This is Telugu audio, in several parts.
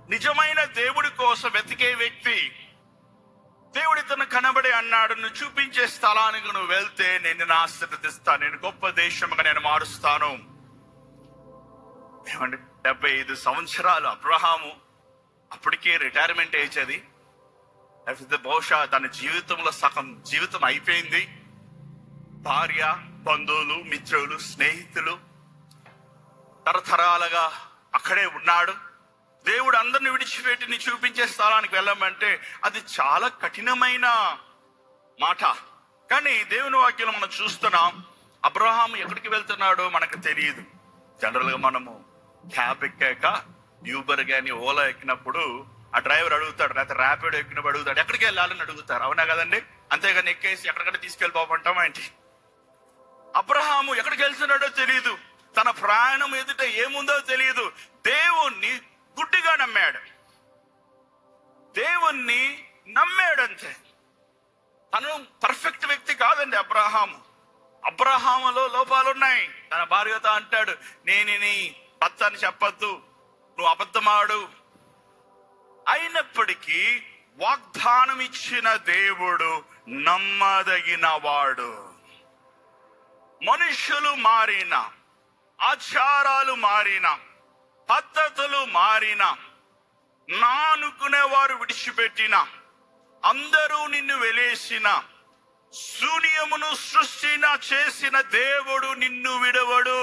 నిజమైన దేవుడి కోసం వెతికే వ్యక్తి. దేవుడి తను కనబడి అన్నాడు, నువ్వు చూపించే స్థలానికి నువ్వు వెళ్తే నేను నిన్ను ఆశీర్వదిస్తాను, నేను గొప్ప దేశంగా నేను మారుస్తాను. ఏమండి, 75 సంవత్సరాలు అబ్రహాము, అప్పటికే రిటైర్మెంట్ ఏజ్ అది. లేకపోతే బహుశా తన జీవితంలో సగం జీవితం అయిపోయింది. భార్య, బంధువులు, మిత్రులు, స్నేహితులు తరతరాలుగా అక్కడే ఉన్నాడు. దేవుడు అందరిని విడిచిపెట్టి నీ చూపించే స్థలానికి వెళ్ళమంటే అది చాలా కఠినమైన మాట. కానీ దేవుని వాక్యంలో మనం చూస్తున్నాం, అబ్రహాం ఎక్కడికి వెళ్తున్నాడో మనకు తెలియదు. జనరల్గా మనము క్యాబ్ ఎక్కాక యూబర్ కానీ ఓలా ఎక్కినప్పుడు ఆ డ్రైవర్ అడుగుతాడు, లేకపోతే ర్యాపిడో ఎక్కినప్పుడు అడుగుతాడు, ఎక్కడికి వెళ్ళాలని అడుగుతారు. అవునా కదండి? అంతేగాని ఎక్కేసి ఎక్కడికక్కడ తీసుకెళ్ళిపోమంటామా ఏంటి? అబ్రహాము ఎక్కడికి వెళ్తున్నాడో తెలియదు, తన ప్రయాణం ఎదుట ఏముందో తెలియదు. దేవుణ్ణి గుడ్డిగా నమ్మాడు, దేవుణ్ణి నమ్మాడు అంతే. తను పర్ఫెక్ట్ వ్యక్తి కాదండి అబ్రహాము. అబ్రహాములో లోపాలున్నాయి. తన భార్యతో అంటాడు, నేను నీ భర్త అని చెప్పద్దు, నువ్వు అబద్ధమాడు. అయినప్పటికీ వాగ్దానం ఇచ్చిన దేవుడు నమ్మదగిన వాడు. మనుషులు మారిన, ఆచారాలు మారిన, పద్ధతులు మారిన, నానుకునేవారు విడిచిపెట్టిన, అందరూ నిన్ను వెలేసిన, శూన్యమును సృష్టిన చేసిన దేవుడు నిన్ను విడవడు.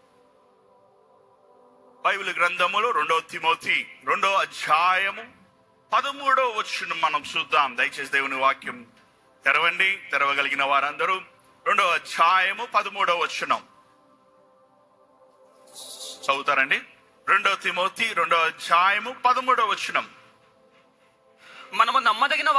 బైబిల్ గ్రంథములో 2 తిమోతి 2వ అధ్యాయము 13వ వచనం మనం చూద్దాం. దయచేసి దేవుని వాక్యం తెరవండి, తెరవగలిగిన వారందరూ. 2వ అధ్యాయము 13వ వచనం చదువుతారండి. 2 తిమోతి 2వ అధ్యాయము 13వ వచనం. మనము నమ్మదగిన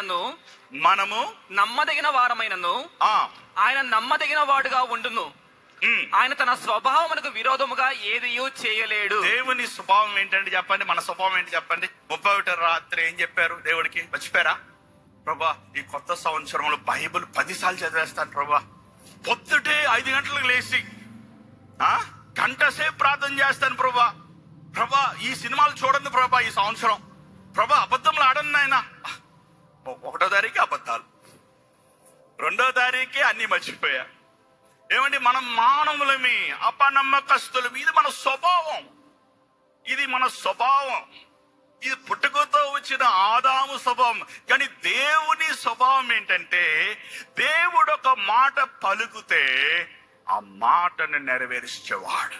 వారమైనను ఆయన నమ్మదగిన వాడుగా ఉండును. ఆయన తన స్వభావమునకు విరోధముగా ఏదియూ చేయలేడు. దేవుని స్వభావం ఏంటంటే చెప్పండి, మన స్వభావం ఏంటి చెప్పండి. 31 రాత్రి ఏం చెప్పారు దేవుడికి? మర్చిపోయారా? ప్రభా, ఈ కొత్త సంవత్సరంలో బైబిల్ 10 సార్లు చదివేస్తాను ప్రభా. పొద్దుటే 5 గంటలకు లేచి గంట సేపు ప్రార్థన చేస్తాను ప్రభా. ప్రభా, ఈ సినిమాలు చూడండి ప్రభా ఈ సంవత్సరం. ప్రభా, అబద్ధంలో ఆడండి నాయన. 1వ తారీఖు అబద్ధాలు, 2వ తారీఖే అన్ని మర్చిపోయా. ఏమండి, మనం మానవులమి, అపనమ్మకస్తులమి. ఇది మన స్వభావం, ఇది మన స్వభావం. ఇది పుట్టుకతో వచ్చిన ఆదాము స్వభావం. కానీ దేవుని స్వభావం ఏంటంటే, దేవుడు ఒక మాట పలుకుతే ఆ మాటను నెరవేర్చేవాడు.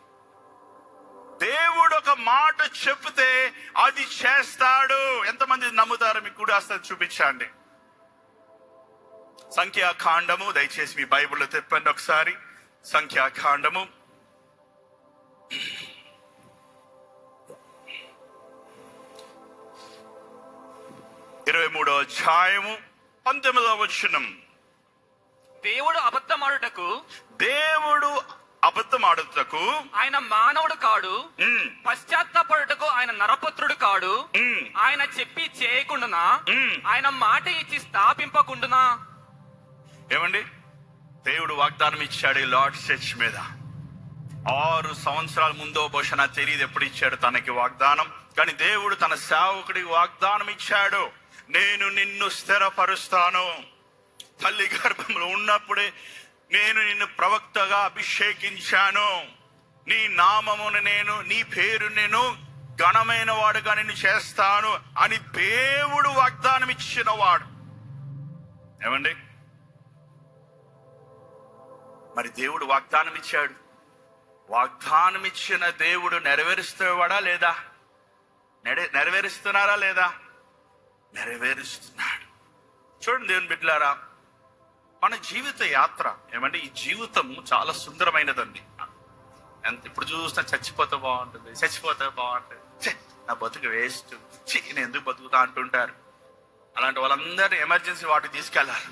దేవుడు ఒక మాట చెప్తే అది చేస్తాడు. ఎంతమంది నమ్ముతారు? మీకు కూడా అసలు చూపించండి. సంఖ్యాకాండము, దయచేసి మీ బైబిల్లో తెప్పండి ఒకసారి. సంఖ్యాకాండము 23వ అధ్యాయము 19వ వచనం. దేవుడు అబద్ధమాడుటకు ఆయన మానవుడు కాడు, పశ్చాత్తాపడుటకు ఆయన నరపుత్రుడు కాడు. ఆయన చెప్పి చేయకుండానా, ఆయన మాట ఇచ్చి స్థాపింపకుండానా. ఏమండి, దేవుడు వాగ్దానం ఇచ్చాడు ఈ లార్డ్ చర్చ్ మీద. 6 సంవత్సరాల ముందో బహుశా నాకు తెలియదు ఎప్పుడు ఇచ్చాడు తనకి వాగ్దానం. కానీ దేవుడు తన సేవకుడికి వాగ్దానం ఇచ్చాడు, నేను నిన్ను స్థిరపరుస్తాను. తల్లి గర్భంలో ఉన్నప్పుడే నేను నిన్ను ప్రవక్తగా అభిషేకించాను. నీ నామమును నీ పేరు నేను ఘనమైన వాడుగా నిన్ను చేస్తాను అని దేవుడు వాగ్దానం ఇచ్చిన వాడు. ఏమండి, మరి దేవుడు వాగ్దానం ఇచ్చాడు. వాగ్దానం ఇచ్చిన దేవుడు నెరవేరుస్తాడా లేదా? నెరవేరుస్తున్నారా లేదా? నెరవేరుస్తున్నాడు. చూడండి దేవుని బిడ్డలారా, మన జీవిత యాత్ర ఏమంటే, ఈ జీవితం చాలా సుందరమైనదండి. ఇప్పుడు చూసినా చచ్చిపోతే బాగుంటుంది, నా బతుకు వేస్ట్, నేను ఎందుకు బతుకుతా అంటుంటారు. అలాంటి వాళ్ళందరూ ఎమర్జెన్సీ వాటికి తీసుకెళ్ళాలి.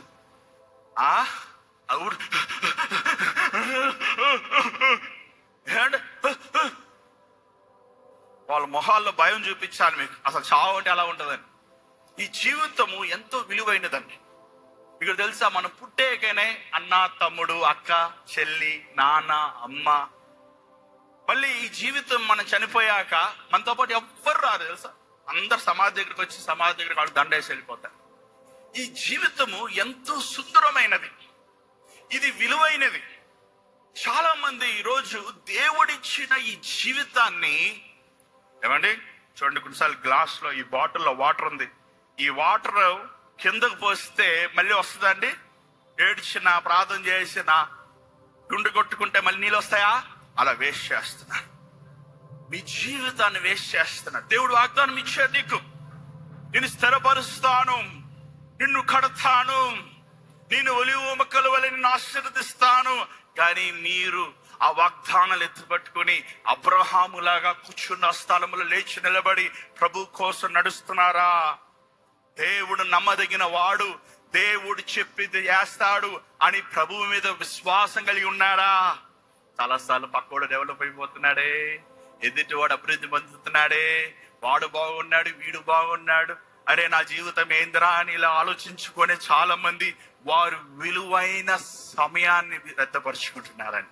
వాళ్ళ మొహాల్లో భయం చూపించాలి మీకు, అసలు చావు అంటే ఎలా ఉంటుందని. ఈ జీవితము ఎంతో విలువైనదండి. మీకు తెలుసా, మనం పుట్టేకనే అన్న, తమ్ముడు, అక్క, చెల్లి, నాన్న, అమ్మ, మళ్ళీ ఈ జీవితం మనం చనిపోయాక మనతో పాటు ఎవ్వరు రాదు తెలుసా. అందరు సమాధి దగ్గరికి వచ్చి సమాధి దగ్గరికి వాళ్ళు దండేసి వెళ్ళిపోతారు. ఈ జీవితము ఎంతో సుందరమైనది, ఇది విలువైనది. చాలా మంది ఈరోజు దేవుడిచ్చిన ఈ జీవితాన్ని ఏమండి చూడండి, కొన్నిసార్లు గ్లాస్ లో ఈ బాటిల్లో వాటర్ ఉంది, ఈ వాటర్ కిందకు పోస్తే మళ్ళీ వస్తుందండి. ఏడ్చిన ప్రార్థన చేసిన గుండె కొట్టుకుంటే మళ్ళీ నీళ్ళు వస్తాయా? అలా వేస్ట్ చేస్తున్నారు, మీ జీవితాన్ని వేస్ట్ చేస్తున్నారు. దేవుడు వాగ్దానం ఇచ్చాడు, నీకు నేను స్థిరపరుస్తాను, నిన్ను కడతాను, నేను ఒలివ మొక్కల వలె నిన్ను ఆశీర్వదిస్తాను. కానీ మీరు ఆ వాగ్దానాలు ఎత్తుపట్టుకుని అబ్రహాములాగా కూర్చున్న స్థలములో లేచి నిలబడి ప్రభు కోసం నడుస్తున్నారా? దేవుడు నమ్మదగిన వాడు, దేవుడు చెప్పింది చేస్తాడు అని ప్రభువు మీద విశ్వాసం కలిగి ఉన్నారా? చాలాసార్లు పక్కోడు డెవలప్ అయిపోతున్నాడే, ఎదుటివాడు అభివృద్ధి పొందుతున్నాడే, వాడు బాగున్నాడు, వీడు బాగున్నాడు, అరే నా జీవితం ఏందిరా అని ఇలా ఆలోచించుకొని చాలా మంది వారు విలువైన సమయాన్ని వ్యర్థపరుచుకుంటున్నారండి.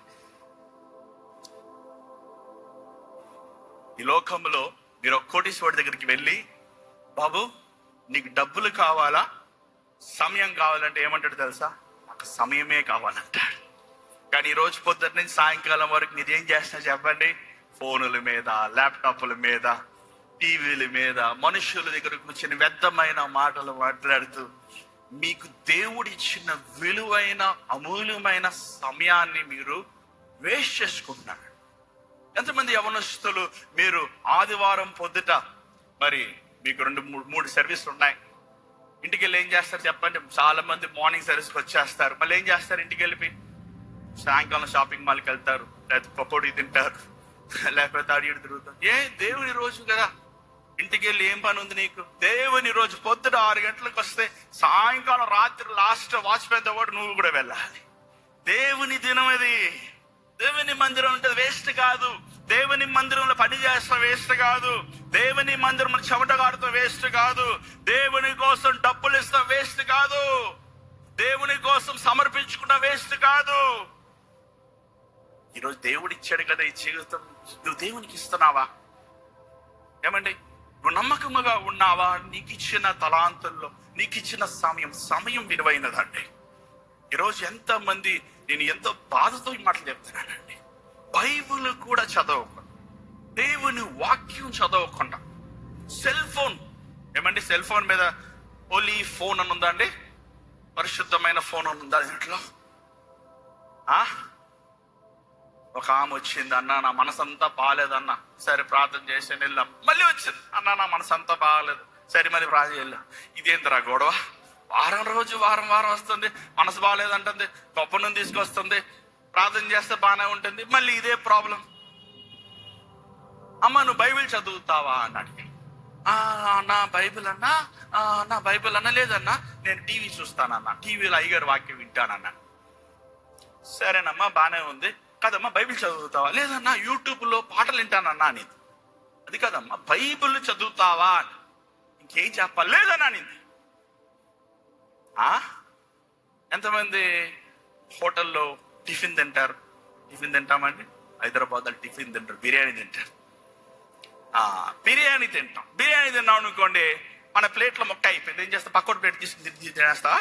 ఈ లోకంలో మీరు ఒక కోటీశ్వరుడి దగ్గరికి వెళ్ళి, బాబు నీకు డబ్బులు కావాలా, సమయం కావాలంటే ఏమంటాడు తెలుసా? నాకు సమయమే కావాలంటాడు. కానీ ఈ రోజు పొద్దున్న నుంచి సాయంకాలం వరకు మీరేం చేస్తున్నా చెప్పండి? ఫోనుల మీద, ల్యాప్టాప్ల మీద, టీవీల మీద మనుషుల దగ్గర కూర్చొని వ్యర్థమైన మాటలు మాట్లాడుతూ మీకు దేవుడిచ్చిన విలువైన అమూల్యమైన సమయాన్ని మీరు వేస్ట్ చేసుకుంటున్నారు. ఎంతమంది యవనస్తులు మీరు ఆదివారం పొద్దుట మరి మీకు 2-3 సర్వీసులు ఉన్నాయి, ఇంటికి వెళ్ళి ఏం చేస్తారు చెప్పండి? చాలా మంది మార్నింగ్ సర్వీస్కి వచ్చేస్తారు, మళ్ళీ ఏం చేస్తారు? ఇంటికి వెళ్ళిపోయి సాయంకాలం షాపింగ్ మాల్కి వెళ్తారు, లేకపోతే పకోడీ తింటారు, లేకపోతే అడిగి తిరుగుతారు. దేవుని రోజు కదా, ఇంటికి వెళ్ళి ఏం పని ఉంది నీకు? దేవుని రోజు పొద్దుట 6 గంటలకు వస్తే సాయంకాలం రాత్రి లాస్ట్ వాచ్మెన్ తో పాటు నువ్వు కూడా వెళ్ళాలి. దేవుని దినం అది. దేవుని మందిరం అంటే వేస్ట్ కాదు, దేవుని మందిరంలో పని చేస్తాం వేస్ట్ కాదు, దేవుని మందిరంలో చెమట కాడుతాం వేస్ట్ కాదు, దేవుని కోసం డబ్బులు ఇస్తాం వేస్ట్ కాదు, దేవుని కోసం సమర్పించుకున్న వేస్ట్ కాదు. ఈరోజు దేవుడు ఇచ్చాడు కదా ఈ జీవితం, నువ్వు దేవునికి ఇస్తున్నావా? ఏమండి నువ్వు నమ్మకముగా ఉన్నావా? నీకు ఇచ్చిన తలాంతుల్లో నీకు ఇచ్చిన సమయం విలువైనదండి. ఈరోజు ఎంతమంది, నేను ఎంతో బాధతో ఈ మాటలు చెప్తున్నానండి, బైబుల్ కూడా చదవకుండా, దేవుని వాక్యం చదవకుండా, సెల్ ఫోన్ ఏమండి, సెల్ ఫోన్ మీద హోలీ ఫోన్ అని ఉందా అండి? పరిశుద్ధమైన ఫోన్ అని ఉందా దీంట్లో? ఒక ఆమె వచ్చింది, అన్న నా మనసంతా బాగాలేదన్న, సరే ప్రార్థన చేసి వెళ్ళాం. మళ్ళీ వచ్చింది, అన్న నా మనసంతా బాగాలేదు, సరే మరి ప్రార్థన వెళ్ళాం. ఇదేంతరా గొడవ? వారం వస్తుంది, మనసు బాగాలేదంటుంది, గొప్ప నుండి తీసుకొస్తుంది, ప్రార్థన చేస్తే బాగానే ఉంటుంది, మళ్ళీ ఇదే ప్రాబ్లం. అమ్మ నువ్వు బైబిల్ చదువుతావా అన్నాడు. నా బైబిల్ అన్నా లేదన్నా నేను టీవీ చూస్తానన్నా, టీవీలో అయ్యగారు వాక్యం వింటానన్నా. సరేనమ్మా బాగానే ఉంది, కదమ్మా బైబిల్ చదువుతావా? లేదన్నా యూట్యూబ్ లో పాటలు వింటానన్నా. నేను అది కదమ్మా బైబిల్ చదువుతావా? ఇంకేం చెప్పాలి? లేదన్నా. నేను ఎంతమంది హోటల్లో టిఫిన్ తింటారు? టిఫిన్ తింటామండి, హైదరాబాద్ టిఫిన్ తింటారు, బిర్యానీ తింటారు. బిర్యానీ తిన్నాం అనుకోండి, మన ప్లేట్లో మొక్క అయిపోయింది, ఏం చేస్తా? పక్కన ప్లేట్ తీసుకుని తినేస్తా.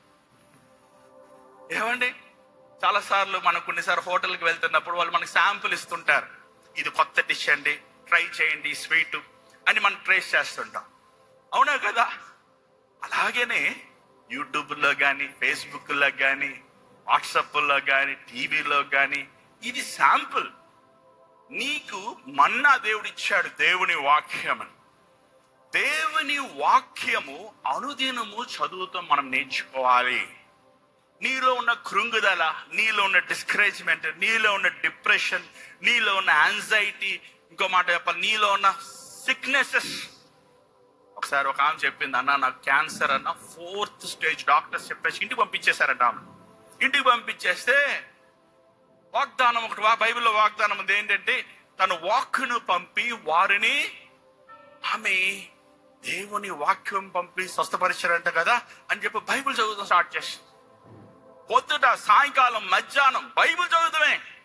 ఏమండి చాలా సార్లు మనం కొన్నిసార్లు హోటల్కి వెళ్తున్నప్పుడు వాళ్ళు మనకి శాంపుల్ ఇస్తుంటారు, ఇది కొత్త డిష్ అండి, ట్రై చేయండి స్వీట్ అని మనం ట్రేస్ చేస్తుంటాం, అవునా కదా? అలాగేనే యూట్యూబ్లో కానీ, ఫేస్బుక్లో కానీ, వాట్సాప్లో కానీ, టీవీలో కానీ ఇది శాంపుల్. నీకు మన్నా దేవుడు ఇచ్చాడు, దేవుని వాక్యం అని. దేవుని వాక్యము అనుదినము చదువుతూ మనం నేర్చుకోవాలి. నీలో ఉన్న కృంగుదల, నీలో ఉన్న డిస్కరేజ్మెంట్, నీలో ఉన్న డిప్రెషన్, నీలో ఉన్న యాంగ్జైటీ, ఇంకో మాట చెప్పాలి, నీలో ఉన్న సిక్నెసెస్. ఒకసారి ఒక ఆమె చెప్పింది, అన్న నాకు క్యాన్సర్ అన్న 4th స్టేజ్, డాక్టర్స్ చెప్పేసి ఇంటికి పంపించేశారట. ఆమె ఇంటికి పంపించేస్తే వాగ్దానం ఒకటి, బైబిల్లో వాగ్దానం ఉంది ఏంటంటే, తన వాక్కును పంపి వారిని, ఆమె దేవుని వాక్యం పంపి స్వస్థపరిచారంట కదా అని చెప్పి బైబిల్ చదువుతాం స్టార్ట్ చేసి, పొద్దుట సాయంకాలం మధ్యాహ్నం బైబిల్ చదువుతామే.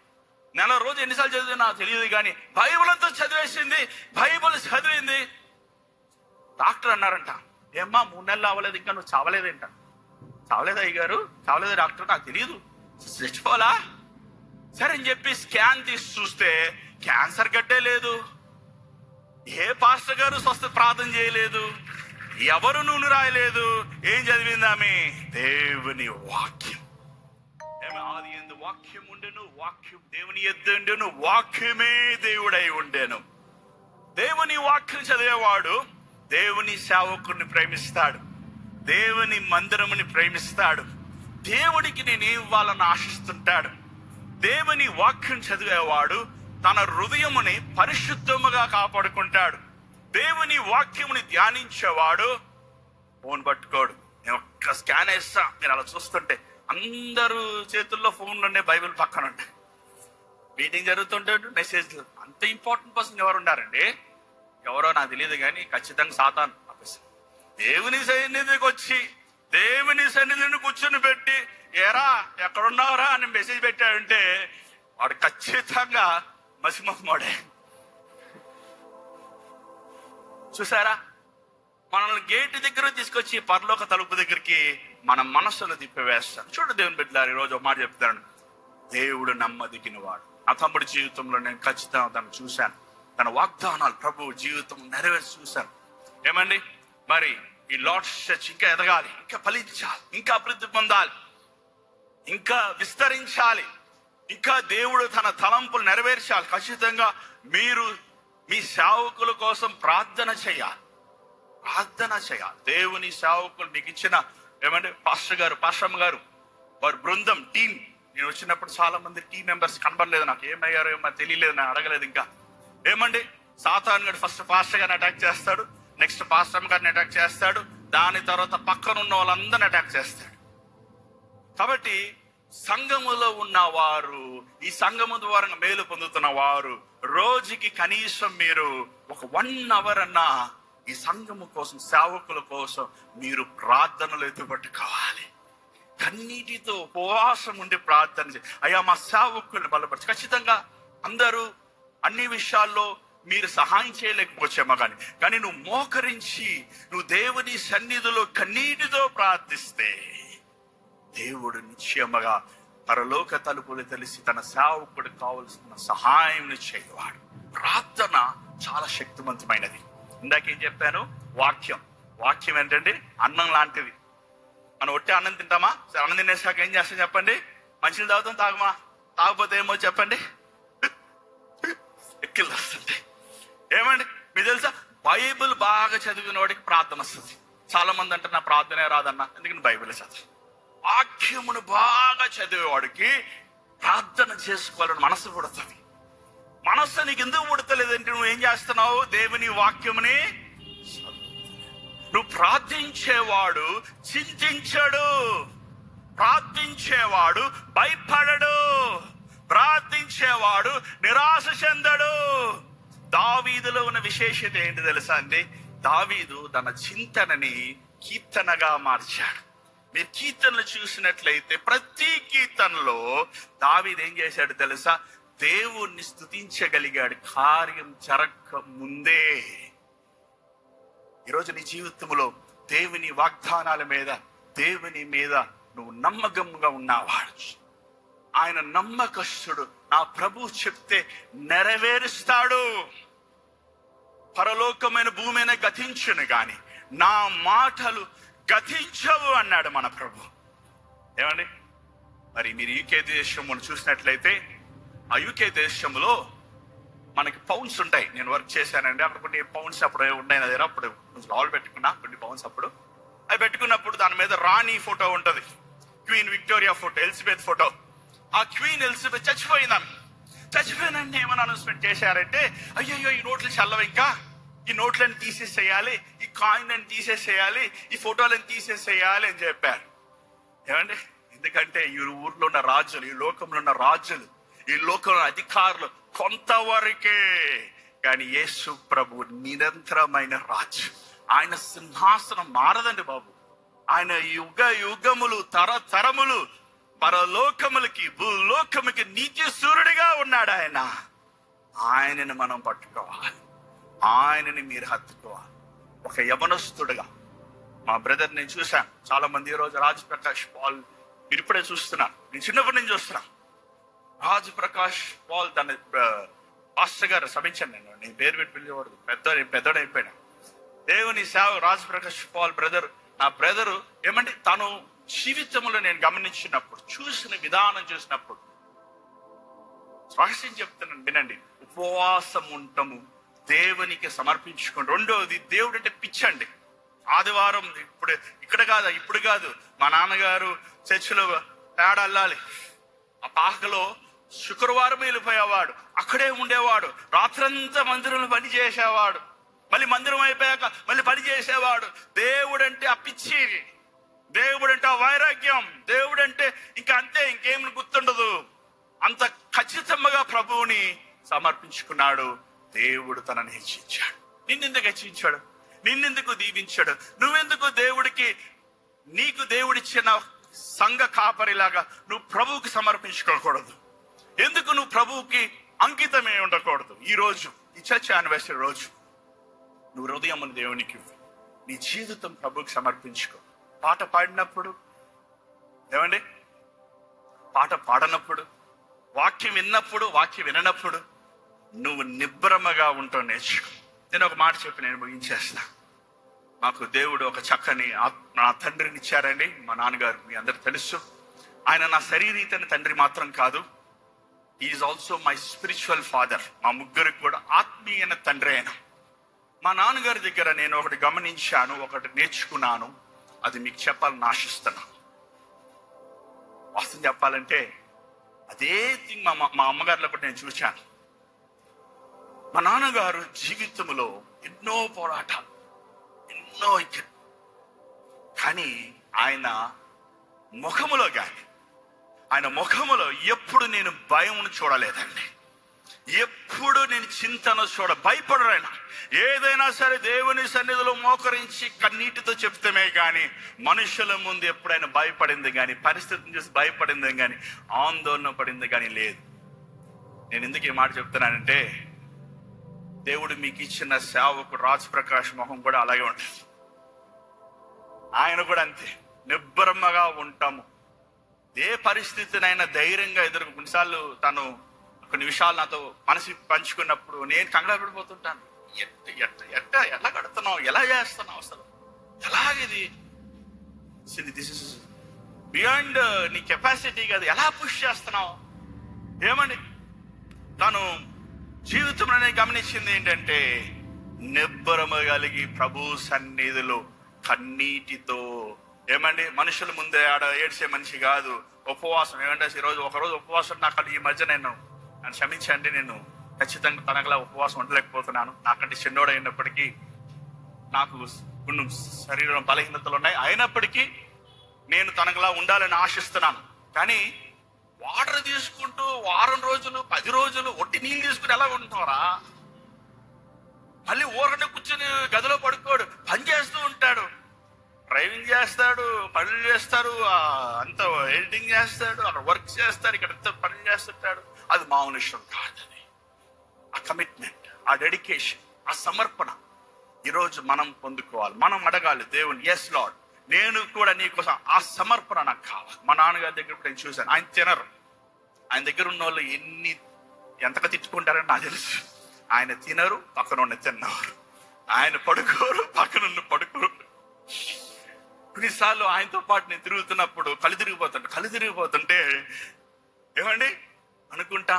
నెల రోజు ఎన్నిసార్లు చదివింది నాకు తెలియదు, కానీ బైబిల్ అంతా చదివేసింది, బైబిల్ చదివింది. డాక్టర్ అన్నారంట, ఏమ్మా 3 నెలలు అవ్వలేదు, ఇంకా నువ్వు చావలేదేంట. చావలేదా అయ్యగారు? చావలేదు డాక్టర్, నాకు తెలియదు, చచ్చిపోవాలా? సరే అని చెప్పి స్కాన్ తీసి చూస్తే క్యాన్సర్ గడ్డే లేదు. ఏ పాస్టర్ గారు స్వస్థ ప్రార్థన చేయలేదు, ఎవరు నూనె రాయలేదు. ఏం చదివింది ఆమె? దేవుని వాక్యం. ఆది యందు వాక్యం ఉండెను, వాక్యం దేవుని యొద్ద ఉండెను, వాక్యమే దేవుడై ఉండెను. దేవుని వాక్యం చదివేవాడు దేవుని సేవకుడిని ప్రేమిస్తాడు, దేవుని మందిరముని ప్రేమిస్తాడు, దేవుడికి నేను ఇవ్వాలని ఆశిస్తుంటాడు. దేవుని వాక్యం చదివేవాడు తన హృదయముని పరిశుద్ధముగా కాపాడుకుంటాడు. దేవుని వాక్యముని ధ్యానించేవాడు ఫోన్ పట్టుకోడు. నేను ఒక్క స్కాన్ వేస్తా, మీరు అలా చూస్తుంటే అందరూ చేతుల్లో ఫోన్లోనే బైబిల్ పక్కన ఉంటాయి. మీటింగ్ జరుగుతుంటే మెసేజ్లు. అంత ఇంపార్టెంట్ పర్సన్ ఎవరు ఉన్నారండి? ఎవరో నాకు తెలియదు, కానీ ఖచ్చితంగా సాతాను. దేవుని సన్నిధికి వచ్చి దేవుని సన్నిధిని కూర్చొని పెట్టి ఏరా ఎక్కడున్నావురా అని మెసేజ్ పెట్టాడంటే వాడు ఖచ్చితంగా మసిమోడే. చూసారా, మనల్ని గేటు దగ్గర తీసుకొచ్చి పరలోక తలుపు దగ్గరికి మన మనస్సును తిప్పివేస్తాడు. చూడు దేవుని బిడ్డలారా, ఈరోజు ఒక మాట చెప్తాను, దేవుడు నమ్మదగిన వాడు. నా తమ్ముడి జీవితంలో నేను ఖచ్చితంగా తను చూశాను, తన వాగ్దానాలు ప్రభు జీవితం నెరవేర్చి చూశాను. ఏమండి, మరి ఈ లార్డ్స్ చర్చ్ ఇంకా ఎదగాలి, ఇంకా ఫలించాలి, ఇంకా అభివృద్ధి పొందాలి, ఇంకా విస్తరించాలి, ఇంకా దేవుడు తన తలంపులు నెరవేర్చాలి. ఖచ్చితంగా మీరు మీ సేవకుల కోసం ప్రార్థన చేయాలి, ప్రార్థన చేయాలి. దేవుని సేవకులు మీకు ఇచ్చిన ఏమంటే పాస్టర్ గారు, పాస్టమ్మ గారు, వారి బృందం, టీం. నేను వచ్చినప్పుడు చాలా మంది టీం మెంబర్స్ కనబడలేదు, నాకు ఏమయ్యారో ఏమో తెలియలేదు, నేను అడగలేదు. ఇంకా ఏమండి, సాతాను గారు ఫస్ట్ పాస్టర్ గారిని అటాక్ చేస్తాడు, నెక్స్ట్ పాస్టమ్మ గారిని అటాక్ చేస్తాడు, దాని తర్వాత పక్కన ఉన్న వాళ్ళందరిని అటాక్ చేస్తాడు. కాబట్టి సంఘములో ఉన్నవారు, ఈ సంఘము ద్వారా మేలు పొందుతున్న వారు రోజుకి కనీసం మీరు ఒక 1 అవర్ అన్నా ఈ సంఘము కోసం, సేవకుల కోసం మీరు ప్రార్థనలు ఎత్తుపట్టుకోవాలి. కన్నీటితో ఉపవాసం ఉండి ప్రార్థన చేయాలి. అయ్యా మా సేవకుల్ని బలపరచు. ఖచ్చితంగా అందరూ అన్ని విషయాల్లో మీరు సహాయం చేయలేకపోవచ్చేమో, కానీ నువ్వు మోకరించి నువ్వు దేవుని సన్నిధిలో కన్నీటితో ప్రార్థిస్తే దేవుడు నిశ్చయముగా పరలోక తలుపులు తెలిసి తన సేవకుడికి కావలసిన సహాయం చేయవాడు. ప్రార్థన చాలా శక్తివంతమైనది. ఇందాకేం చెప్పాను? వాక్యం. వాక్యం ఏంటంటే అన్నం లాంటిది. మనం ఒట్టి అన్నం తింటామా? సరే, అన్నం తినేసాక ఏం చేస్తాం చెప్పండి? మంచినీళ్ళు తాగుతాం, తాగమా? తాగపోతే ఏమో చెప్పండి, ఎక్కిళ్ళు వస్తుంటాయి. ఏమండి, మీకు తెలుసా, బైబిల్ బాగా చదివిన వాడికి ప్రార్థన వస్తుంది. చాలా మంది అంటే నా ప్రార్థనే రాదన్నా, ఎందుకంటే బైబిల్ చదువు. వాక్యమును బాగా చదివేవాడికి ప్రార్థన చేసుకోవాలని మనసు పుడుతుంది. మనస్సు నీకు ఎందుకు పుడతలేదంటే నువ్వు ఏం చేస్తున్నావు? దేవుని వాక్యముని నువ్వు ప్రార్థించేవాడు చింతించడు, ప్రార్థించేవాడు భయపడడు, ప్రార్థించేవాడు నిరాశ చెందడు. దావీదులో ఉన్న విశేషత ఏంటి తెలుసా అండి? దావీదు తన చింతనని కీర్తనగా మార్చాడు. మీరు కీర్తనలు చూసినట్లయితే ప్రతి కీర్తనలో దావీదు ఏం చేశాడు తెలుసా? దేవుణ్ణి స్తుతించగలిగాడు కార్యం జరగక ముందే. ఈరోజు నీ జీవితంలో దేవుని వాగ్దానాల మీద, దేవుని మీద నువ్వు నమ్మకంగా ఉన్నవాడు. ఆయన నమ్మకస్తుడు. నా ప్రభు చెప్తే నెరవేరుస్తాడు. పరలోకమైన భూమిని గతించును గాని నా మాటలు గతించవు అన్నాడు మన ప్రభు. ఏమండి, మరి మీరు యూకే దేశంలో చూసినట్లయితే ఆ యూకే దేశంలో మనకి పౌండ్స్ ఉంటాయి. నేను వర్క్ చేశానండి అక్కడ. కొన్ని పౌండ్స్ అప్పుడు ఉన్నాయి నా దగ్గర. అప్పుడు కొంచెం ఆల్ పెట్టుకున్నా కొన్ని పౌండ్స్. అప్పుడు అవి పెట్టుకున్నప్పుడు దాని మీద రాణి ఫోటో ఉంటది, queen Victoria photo, Elizabeth photo. ఆ క్వీన్ ఎలిజబెత్ చచ్చిపోయినండి ఏమని అనౌన్స్మెంట్ చేశారంటే, అయ్యయ్యో ఈ నోట్లు చల్లవ, ఇంకా ఈ నోట్లను తీసేసేయాలి, ఈ కాయిన్ తీసేసేయాలి, ఈ ఫోటోలను తీసేసేయాలి అని చెప్పారు. ఏమండి, ఎందుకంటే ఈ ఊర్లో ఉన్న రాజులు, ఈ లోకంలో ఉన్న రాజులు, ఈ లోకంలో అధికారులు కొంతవరకే, కానీ యేసు ప్రభు నిరంతరమైన రాజు. ఆయన సింహాసనం మారదండి బాబు. ఆయన యుగ యుగములు తరతరములు పరలోకములకి భూలోకముకి నీతి సూర్యుడిగా ఉన్నాడు ఆయన. ఆయనని మనం పట్టుకోవాలి, ఆయనని మీరు హత్తుకోవాలి. ఒక యవనస్తుడుగా మా బ్రదర్ నేను చూశాను. చాలా మంది ఈరోజు రాజ్ ప్రకాష్ పాల్, మీరు ఇప్పుడే చూస్తున్నారు, నేను చిన్నప్పటి నుంచి చూస్తున్నా. రాజ్ ప్రకాష్ పాల్ తన పాస్టర్ గారు సభించాను, నేను పేరు పెట్టి పిలిచేవాడు, పెద్దడైపోయినా. దేవుని సేవ రాజ్ ప్రకాష్ పాల్ బ్రదర్, నా బ్రదరు ఏమంటే తను జీవితంలో నేను గమనించినప్పుడు, చూసిన విధానం చూసినప్పుడు రహస్యం చెప్తున్నాను వినండి. ఉపవాసం ఉంటాము, దేవునికి సమర్పించుకోండి. రెండోది, దేవుడు అంటే పిచ్చండి. ఆదివారం ఇప్పుడు కాదు, మా నాన్నగారు చర్చిలో పేడ అల్లాలి, ఆ పాకలో శుక్రవారం వెళ్ళిపోయేవాడు, అక్కడే ఉండేవాడు, రాత్రంతా మందిరంలో పని చేసేవాడు, మళ్ళీ మందిరం అయిపోయాక మళ్ళీ పని చేసేవాడు. దేవుడు అంటే ఆ పిచ్చి, దేవుడు అంటే ఆ వైరాగ్యం, దేవుడు అంటే ఇంకా అంతే, ఇంకేం గుర్తుండదు. అంత ఖచ్చితంగా ప్రభువుని సమర్పించుకున్నాడు. దేవుడు తనని హెచ్చించాడు. నిన్నెందుకు హెచ్చించాడు? నిన్నెందుకు దీవించాడు? నువ్వెందుకు నీకు దేవుడిచ్చిన సంఘ కాపరిలాగా నువ్వు ప్రభువుకి సమర్పించుకోకూడదు? ఎందుకు నువ్వు ప్రభువుకి అంకితమే ఉండకూడదు? ఈ రోజు, ఈ చర్చ్ యానివర్సరీ రోజు, నువ్వు హృదయమును దేవునికి నీ జీవితం ప్రభువుకి సమర్పించుకో. పాట పాడినప్పుడు, ఏమండి, పాట పాడనప్పుడు, వాక్యం విన్నప్పుడు, వాక్యం విననప్పుడు నువ్వు నిబ్బరమగా ఉంటావు నేర్చుకో. నేను ఒక మాట చెప్పి నేను ముగించేస్తా. మాకు దేవుడు ఒక చక్కని నా తండ్రిని ఇచ్చారండి. మా నాన్నగారు మీ అందరు తెలుసు. ఆయన నా శరీరీతని తండ్రి మాత్రం కాదు, is also my spiritual father. మా ముగ్గురికి కూడా ఆత్మీయన తండ్రి అయిన మా నాన్నగారి దగ్గర నేను ఒకటి గమనించాను, ఒకటి నేర్చుకున్నాను. అది మీకు చెప్పాలని ఆశిస్తున్నాను. వాస్తవం చెప్పాలంటే అదే థింగ్ మా అమ్మగారిలో కూడా నేను చూశాను. మా నాన్నగారు జీవితంలో ఎన్నో పోరాటాలు, ఎన్నో కానీ ఆయన ముఖములో ఎప్పుడు నేను భయమును చూడలేదండి. ఎప్పుడు నేను చింతను భయపడరు ఆయన. ఏదైనా సరే దేవుని సన్నిధిలో మోకరించి కన్నీటితో చెప్తామే కానీ మనుషుల ముందు ఎప్పుడైనా భయపడింది కానీ, పరిస్థితిని చూసి భయపడింది కానీ, ఆందోళన పడింది కానీ లేదు. నేను ఎందుకు ఈ మాట చెప్తున్నానంటే, దేవుడు మీకు ఇచ్చిన సేవకుడు రాజ్ ప్రకాష్ మొహం కూడా అలాగే ఉంటుంది. ఆయన కూడా అంతే నిబ్బరమ్మగా ఉంటాము. ఏ పరిస్థితినైనా ధైర్యంగా ఎదుర్కొ. కొన్నిసార్లు తను కొన్ని విషయాలు నాతో మనసు పంచుకున్నప్పుడు నేను కంగారు పడిపోతుంటాను. ఎలా కడుతున్నావు, ఎలా చేస్తున్నావు, అసలు ఎలాగిది, దిస్ ఇస్ బియాండ్ నీ కెపాసిటీ కదా, ఎలా పుష్ చేస్తున్నావు, ఏమని. తను జీవితంలోనే గమనించింది ఏంటంటే, నిబ్బరము కలిగి ప్రభు సన్నిధిలో కన్నీటితో, ఏమండి, మనుషుల ముందే ఆడ ఏడ్చే మనిషి కాదు. ఉపవాసం ఏమంటే ఈరోజు ఒకరోజు ఉపవాసం, నాకు ఈ మధ్య నేను క్షమించండి, నేను ఖచ్చితంగా తనగలా ఉపవాసం ఉండలేకపోతున్నాను. నాకంటే చిన్నోడు అయినప్పటికీ నాకు కొన్ని శరీరం బలహీనతలు ఉన్నాయి. అయినప్పటికీ నేను తనగలా ఉండాలని ఆశిస్తున్నాను. కానీ వాటర్ తీసుకుంటూ వారం రోజులు 10 రోజులు ఒట్టి నీళ్ళు తీసుకుని ఎలా ఉంటున్నారా? మళ్ళీ ఊరనే కూర్చొని గదిలో పడుకోడు, పని చేస్తూ ఉంటాడు, డ్రైవింగ్ చేస్తాడు, పనులు చేస్తారు, అంత ఎడిటింగ్ చేస్తాడు, అక్కడ వర్క్ చేస్తాడు, ఇక్కడ పనులు చేస్తుంటాడు. అది మామూలు విషయం కాదు. అది ఆ కమిట్మెంట్, ఆ డెడికేషన్, ఆ సమర్పణ ఈరోజు మనం పొందుకోవాలి. మనం అడగాలి దేవుని, ఎస్ లార్డ్, నేను కూడా నీకోసం ఆ సమర్పణ నాకు కావాలి. మా నాన్నగారి దగ్గర నేను చూశాను, ఆయన తినరు. ఆయన దగ్గర ఉన్న వాళ్ళు ఎంతగా తిట్టుకుంటారని నాకు తెలుసు. ఆయన తినరు, పక్కన ఉన్న తిన్నవారు. ఆయన పడుకోరు, పక్కన పడుకోరు. కొన్నిసార్లు ఆయనతో పాటు నేను తిరుగుతున్నప్పుడు కళ్ళు తిరిగిపోతుంటే ఏమండి అనుకుంటా,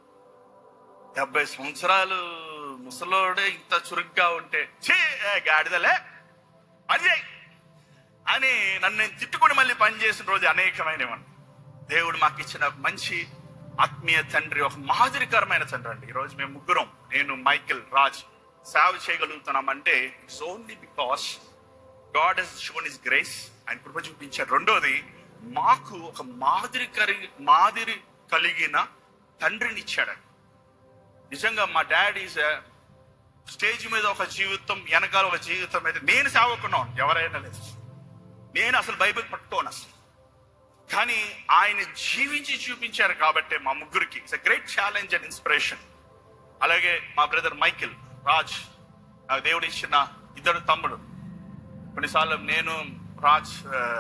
70 సంవత్సరాలు ముసలోడే ఇంత చురుగ్గా ఉంటే గాడిదలే పని చేయి అని నన్ను నేను తిట్టుకుని మళ్ళీ పని చేసిన రోజు అనేకమైనవన్నీ. దేవుడు మాకు ఇచ్చిన మంచి ఆత్మీయ తండ్రి, ఒక మాదిరికరమైన తండ్రి అండి. ఈరోజు మేము ముగ్గురం, నేను, మైకేల్, రాజ్ సేవ చేయగలుగుతున్నామంటే it's only because God he's shown his grace. ఆయన కృప చూపించారు. రెండోది, మాకు ఒక మాదిరి కలిగిన తండ్రిని ఇచ్చాడండి. నిజంగా మా డాడీ స్టేజ్ మీద ఒక జీవితం, వెనకాల ఒక జీవితం అయితే నేను సేవకున్నాను, ఎవరైనా లేదు. నేను అసలు బైబిల్ పట్టుకోను. అసలు కానీ ఆయన జీవించి చూపించారు కాబట్టి మా ముగ్గురికి it's a great challenge and inspiration. అలాగే మా బ్రదర్ మైకిల్ రాజ్, నాకు దేవుడు ఇచ్చిన ఇద్దరు తమ్ముడు. కొన్నిసార్లు నేను రాజ్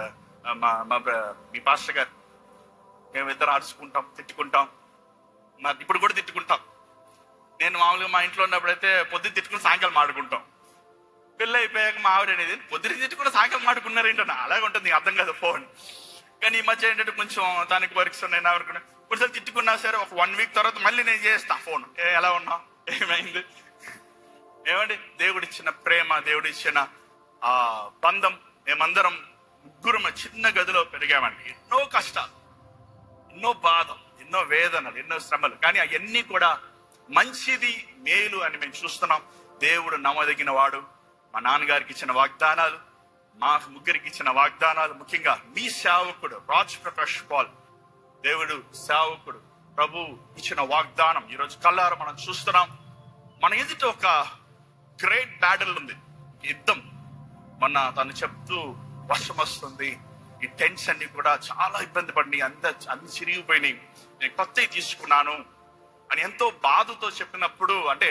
మీ పాస్టర్ గారు మేమిద్దరు అరుచుకుంటాం, తిట్టుకుంటాం. మరి ఇప్పుడు కూడా తిట్టుకుంటాం. నేను మామూలుగా మా ఇంట్లో ఉన్నప్పుడైతే పొద్దున్న తిట్టుకుని సాయంకాలం మాడుకుంటాం. పెళ్ళి అయిపోయాక మా ఆవిడ అనేది పొద్దున తిట్టుకుని సాయంకాలం మాడుకున్నారు ఏంటన్నా, అలాగే ఉంటుంది, అర్థం కాదు ఫోన్. కానీ ఈ మధ్య ఏంటంటే కొంచెం దానికి వర్క్స్ ఉన్నాయి అనుకున్నా. కొన్నిసార్లు తిట్టుకున్నా సరే ఒక 1 వీక్ తర్వాత మళ్ళీ నేను చేస్తా ఫోన్, ఎలా ఉన్నావు, ఏమైంది. ఏమండి, దేవుడిచ్చిన ప్రేమ, దేవుడిచ్చిన ఆ బంధం, మేమందరం ముగ్గురం చిన్న గదిలో పెరిగామండి. ఎన్నో కష్టాలు, ఎన్నో బాధ, ఎన్నో వేదనలు, ఎన్నో శ్రమలు, కానీ అవన్నీ కూడా మంచిది, మేలు అని మేము చూస్తున్నాం. దేవుడు నమ్మదగిన వాడు. మా నాన్నగారికి ఇచ్చిన వాగ్దానాలు, మా ముగ్గురికి ఇచ్చిన వాగ్దానాలు, ముఖ్యంగా మీ సేవకుడు రాజ్ ప్రకాష్ పాల్, దేవుడు సేవకుడు ప్రభు ఇచ్చిన వాగ్దానం ఈరోజు కళ్ళారా మనం చూస్తున్నాం. మన ఎదుట ఒక గ్రేట్ బ్యాటిల్ ఉంది, యుద్ధం. మొన్న తను చెప్తూ వర్షం వస్తుంది, ఈ టెంట్స్ అన్ని కూడా చాలా ఇబ్బంది పడినాయి, అన్ని చిరిగిపోయినాయి, నేను కొత్తవి తీసుకున్నాను అని ఎంతో బాధతో చెప్పినప్పుడు, అంటే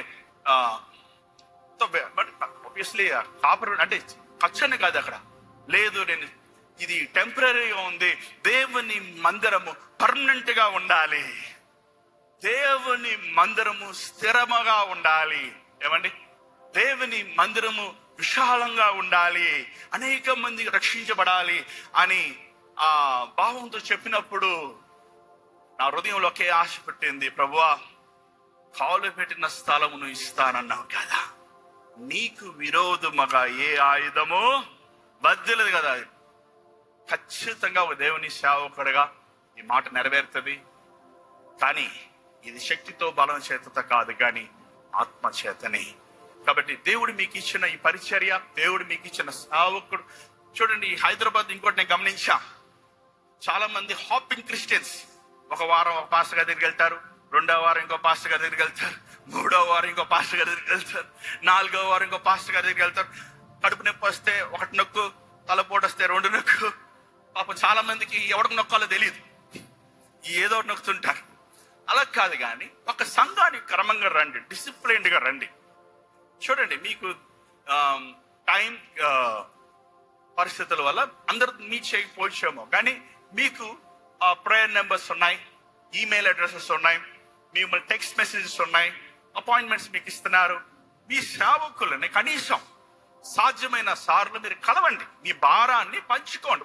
ఆబ్వియస్లీ కాపర్ అంటే ఖర్చని కాదు అక్కడ లేదు, నేను ఇది టెంపరీగా ఉంది, దేవుని మందిరము పర్మనెంట్ గా ఉండాలి, దేవుని మందిరము స్థిరముగా ఉండాలి. ఏమండి, దేవుని మందిరము విశాలంగా ఉండాలి, అనేక మంది రక్షించబడాలి అని ఆ భావంతో చెప్పినప్పుడు నా హృదయంలో ఒకే ఆశ పెట్టింది, ప్రభువా కాలు పెట్టిన స్థలమును ఇస్తానన్నావు కదా, నీకు విరోధముగా ఏ ఆయుధము బద్దలేదు కదా. ఖచ్చితంగా ఒక దేవుని సేవకుడిగా ఈ మాట నెరవేరుతుంది. కానీ ఇది శక్తితో బలం చేతతో కాదు, కానీ ఆత్మ చేతని. కాబట్టి దేవుడు మీకు ఇచ్చిన ఈ పరిచర్య, దేవుడు మీకు ఇచ్చిన సేవకుడు. చూడండి, ఈ హైదరాబాద్ ఇంకోటి నేను గమనించా, చాలా మంది హాపింగ్ క్రిస్టియన్స్. ఒక వారం ఒక పాస్టర్ గారి దగ్గరికి వెళ్తారు, 2వ వారం ఇంకో పాస్టర్ గారి దగ్గరికి వెళ్తారు, 3వ వారం ఇంకో పాస్టర్ గారి దగ్గరికి వెళ్తారు, 4వ వారం ఇంకో పాస్టర్ గారి దగ్గరికి వెళ్తారు. కడుపు నొప్పి వస్తే 1 నొక్కు, తలపోటు వస్తే 2 నొక్కు. పాపం చాలా మందికి ఎవరికి నొక్కాలో తెలియదు, ఏదో ఒకటి నొక్కుతుంటారు. అలా కాదు, కానీ ఒక సంఘానికి క్రమంగా రండి, డిసిప్లైన్డ్ గా రండి. చూడండి, మీకు టైం పరిస్థితుల వల్ల అందరూ మీట్ చేయకపోవచ్చేమో, కానీ మీకు ప్రేయర్ నెంబర్స్ ఉన్నాయి, ఈమెయిల్ అడ్రసెస్ ఉన్నాయి, మిమ్మల్ని టెక్స్ట్ మెసేజెస్ ఉన్నాయి, అపాయింట్మెంట్స్ మీకు ఇస్తున్నారు. మీ సేవకులని కనీసం సాధ్యమైన సార్లు మీరు కలవండి, మీ భారాన్ని పంచుకోండి.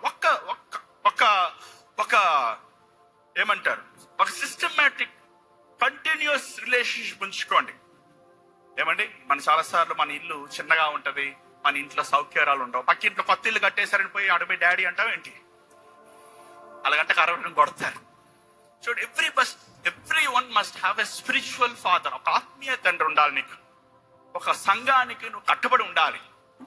ఒక ఏమంటారు, ఒక సిస్టమేటిక్ కంటిన్యూస్ రిలేషన్షిప్ ఉంచుకోండి. ఏమండి, మన చాలాసార్లు మన ఇల్లు చిన్నగా ఉంటది, మన ఇంట్లో సౌకర్యాలు ఉండవు. పక్కింట్లో కొత్త ఇల్లు కట్టేశారని పోయి అడవి డాడీ అంటావు ఏంటి, అలాగంటే కరవడం కొడతారు. చూడు, everyone must have a spiritual father. ఒక ఆత్మీయ తండ్రి ఉండాలి నీకు, ఒక సంఘానికి నువ్వు కట్టుబడి ఉండాలి.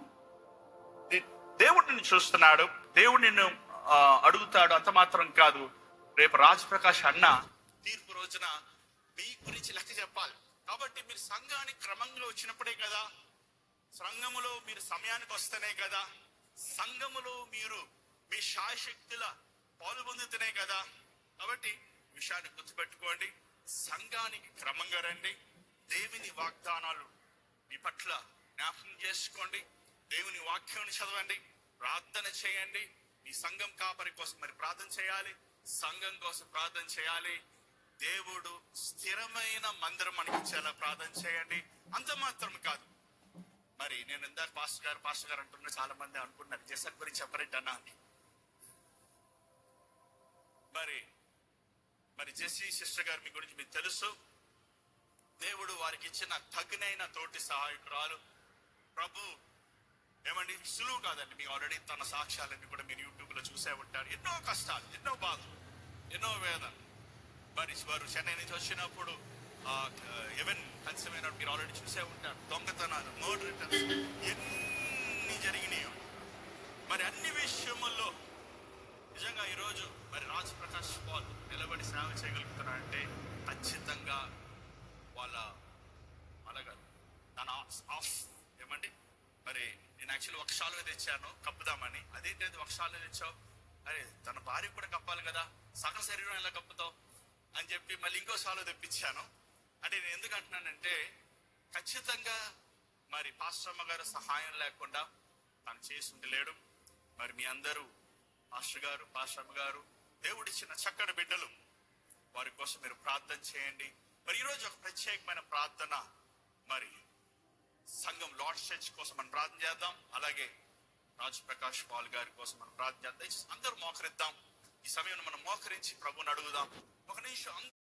దేవుడు నిన్ను చూస్తున్నాడు, దేవుడు నిన్ను అడుగుతాడు. అంత మాత్రం కాదు, రేపు రాజ్ ప్రకాష్ అన్న తీర్పు రోజున మీ గురించి లెక్క చెప్పాలి. కాబట్టి మీరు సంఘానికి క్రమంలో వచ్చినప్పుడే కదా, సంఘములో మీరు సమయానికి వస్తేనే కదా, సంఘములో మీరు మీ శాయశక్తుల పాలు పొందుతూనే కదా. కాబట్టి విషయాన్ని గుర్తుపెట్టుకోండి, సంఘానికి క్రమంగా రండి, దేవుని వాగ్దానాలు మీ పట్ల జ్ఞాపకం చేసుకోండి, దేవుని వాక్యాన్ని చదవండి, ప్రార్థన చేయండి. మీ సంఘం కాపరి కోసం మరి ప్రార్థన చేయాలి, సంఘం కోసం ప్రార్థన చేయాలి. దేవుడు స్థిరమైన మందిరం మనకి ఇచ్చేలా ప్రార్థన చేయండి. అంత మాత్రం కాదు, మరి నేను ఇందాక పాస్టర్ గారు అంటున్నా, చాలా మంది అనుకున్నారు జసన్ గురించి చెప్పరేంటి అన్నా అని. మరి జెస్సీ సిస్టర్ గారు మీ గురించి మీకు తెలుసు. దేవుడు వారికి ఇచ్చిన తగినైన తోటి సహాయకురాలు. ప్రభు ఏమండి, సులువు కాదండి. మీకు ఆల్రెడీ తన సాక్ష్యాలన్నీ కూడా మీరు యూట్యూబ్ లో చూసే ఉంటారు. ఎన్నో కష్టాలు, ఎన్నో బాధలు, ఎన్నో వేదన. మరి వారు చెన్నై నుంచి వచ్చినప్పుడు ఎవెన్ కలిసిపోయినప్పుడు మీరు ఆల్రెడీ చూసే ఉంటారు. దొంగతనాలు, మర్డర్ అటెంప్ట్స్ ఎన్ని జరిగినాయో. మరి అన్ని విషయముల్లో నిజంగా ఈరోజు మరి రాజ్ ప్రకాష్ పాల్ నిలబడి సేవ చేయగలుగుతున్నారంటే ఖచ్చితంగా వాళ్ళ అలాగా తన ఏమండి. మరి నేను యాక్చువల్లీ 1 శాలువా తెచ్చాను కప్పుదామని. అదేంటది 1 శాలువా తెచ్చావు అరే తన భార్య కూడా కప్పాలి కదా, సగం శరీరం ఎలా కప్పుతావు అని చెప్పి మళ్ళీ ఇంకో సాలో తెప్పించాను. అంటే నేను ఎందుకు అంటున్నానంటే, ఖచ్చితంగా మరి పాస్టమ్మ గారు సహాయం లేకుండా తను చేసి ఉండలేడు. మరి మీ అందరూ పాస్టర్ గారు, పాస్టమ్మ గారు దేవుడిచ్చిన చక్కని బిడ్డలు, వారి కోసం మీరు ప్రార్థన చేయండి. మరి ఈరోజు ఒక ప్రత్యేకమైన ప్రార్థన, మరి సంఘం లార్డ్స్ చర్చ్ కోసం మనం ప్రార్థన చేద్దాం. అలాగే రాజ్ ప్రకాష్ పాల్ గారి కోసం మనం ప్రార్థన చేద్దాం. అందరూ మోకరిద్దాం. ఈ సమయంలో మనం మోకరించి ప్రభువుని అడుగుదాం. ఒక నిమిషం